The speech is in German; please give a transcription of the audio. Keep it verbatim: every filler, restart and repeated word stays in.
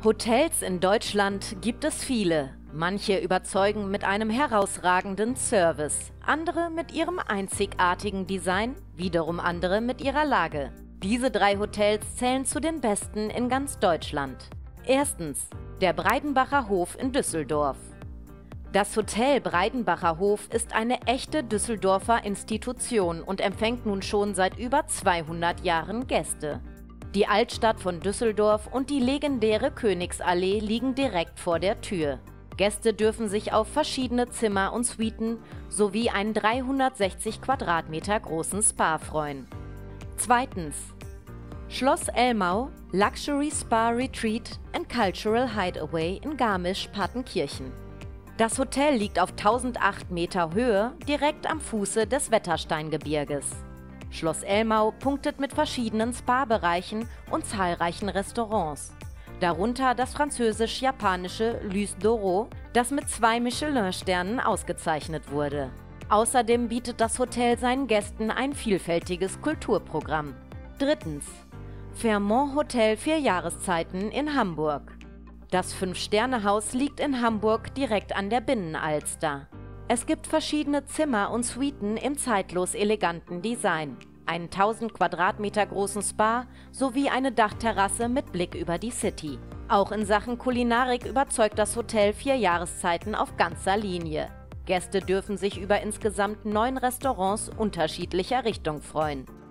Hotels in Deutschland gibt es viele. Manche überzeugen mit einem herausragenden Service, andere mit ihrem einzigartigen Design, wiederum andere mit ihrer Lage. Diese drei Hotels zählen zu den besten in ganz Deutschland. Erstens, der Breidenbacher Hof in Düsseldorf. Das Hotel Breidenbacher Hof ist eine echte Düsseldorfer Institution und empfängt nun schon seit über zweihundert Jahren Gäste. Die Altstadt von Düsseldorf und die legendäre Königsallee liegen direkt vor der Tür. Gäste dürfen sich auf verschiedene Zimmer und Suiten sowie einen dreihundertsechzig Quadratmeter großen Spa freuen. Zweitens, Schloss Elmau, Luxury Spa Retreat and Cultural Hideaway in Garmisch-Partenkirchen. Das Hotel liegt auf tausendacht Meter Höhe, direkt am Fuße des Wettersteingebirges. Schloss Elmau punktet mit verschiedenen Spa-Bereichen und zahlreichen Restaurants. Darunter das französisch-japanische Lys d'Oro, das mit zwei Michelin-Sternen ausgezeichnet wurde. Außerdem bietet das Hotel seinen Gästen ein vielfältiges Kulturprogramm. Drittens, Fairmont Hotel vier Jahreszeiten in Hamburg. Das Fünf-Sterne-Haus liegt in Hamburg direkt an der Binnenalster. Es gibt verschiedene Zimmer und Suiten im zeitlos eleganten Design, einen tausend Quadratmeter großen Spa sowie eine Dachterrasse mit Blick über die City. Auch in Sachen Kulinarik überzeugt das Hotel vier Jahreszeiten auf ganzer Linie. Gäste dürfen sich über insgesamt neun Restaurants unterschiedlicher Richtung freuen.